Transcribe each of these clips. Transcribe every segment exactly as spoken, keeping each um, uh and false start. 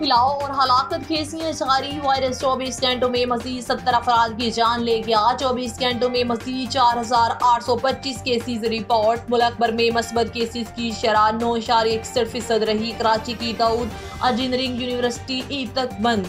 फैलाव और हलाकत केसियाँ जारी। वायरस चौबीस घंटों में मजीद सत्तर अफराद की जान ले गया। चौबीस घंटों में मजीद चार हजार आठ सौ पच्चीस केसेज रिपोर्ट। मुल्क भर में मस्बत केसेज की शरह नौ इशारे इकसठ फीसद रही। कराची की दाऊद इंजीनियरिंग यूनिवर्सिटी ईद तक बंद।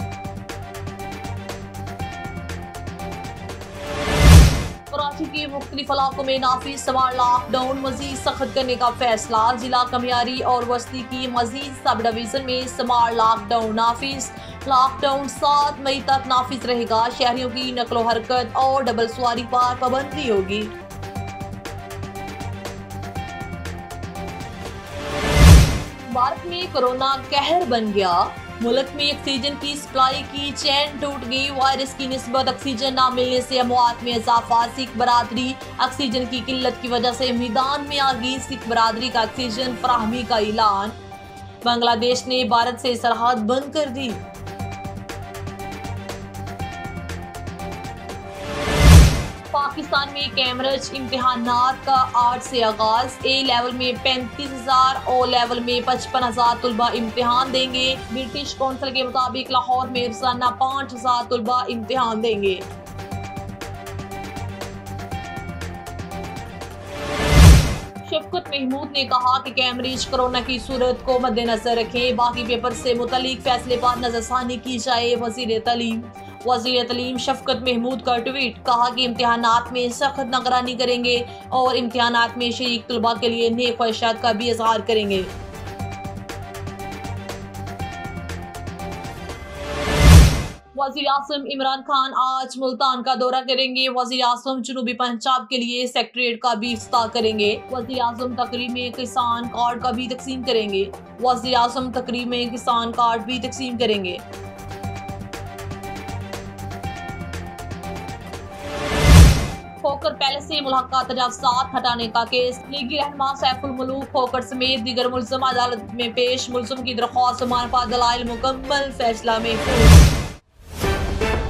कराची के मुख्तलिफ इलाकों में नाफिज समार लॉकडाउन मजीद सख्त करने का फैसला। जिला कमियारी और वस्ती की मजीद सब डिवीजन में समार लॉकडाउन नाफिज। लॉकडाउन सात मई तक नाफिज रहेगा। शहरियों की नकलो हरकत और डबल सवारी पर पाबंदी होगी। भारत में कोरोना कहर बन गया। मुल्क में ऑक्सीजन की सप्लाई की चैन टूट गई। वायरस की निस्बत ऑक्सीजन न मिलने से अमवात में इजाफा। सिख बरादरी ऑक्सीजन की किल्लत की वजह से मैदान में आ गई। सिख बरादरी का ऑक्सीजन फराहमी का ऐलान। बांग्लादेश ने भारत से सरहद बंद कर दी। पाकिस्तान में कैम्ब्रिज इम्तिहानात का आज से आगाज। ए लेवल में पैंतीस हजार, ओ लेवल में पचपन हजार तलबा इम्तिहान देंगे। ब्रिटिश कौंसिल के मुताबिक लाहौर में रोजाना पाँच हजार तलबा इम्तिहान देंगे। शफकत महमूद ने कहा कि कैम्ब्रिज कोरोना की सूरत को मद्देनजर रखें। बाकी पेपर से मुतल्लिक फैसले पर नजरसानी की जाए। वजीर तालीम वजीर तालीम शफकत महमूद का ट्वीट। कहा कि इम्तिहानात में सख्त निगरानी करेंगे और इम्तिहानात में शरीक तलबा के लिए नेक ख्वाहिशात का भी इजहार करेंगे। वज़ीर आज़म इमरान खान आज मुल्तान का दौरा करेंगे। वज़ीर आज़म जनूबी पंजाब के लिए सेक्रेटरीट का भी इफ्तिताह करेंगे। वज़ीर आज़म तकरीब में किसान कार्ड का भी तकसीम करेंगे। वज़ीर आज़म तकरीब में किसान कार्ड भी तकसीम करेंगे। खोकर पैलेस से मुलाकात तजावुज़ात हटाने का केस। लीगी रहनुमा सैफुल मुलूक खोकर समेत दीगर मुल्ज़िम अदालत में पेश। मुल्ज़िम की दरख्वास्त जमानत पर दलाइल मुकम्मल, फैसला महफूज।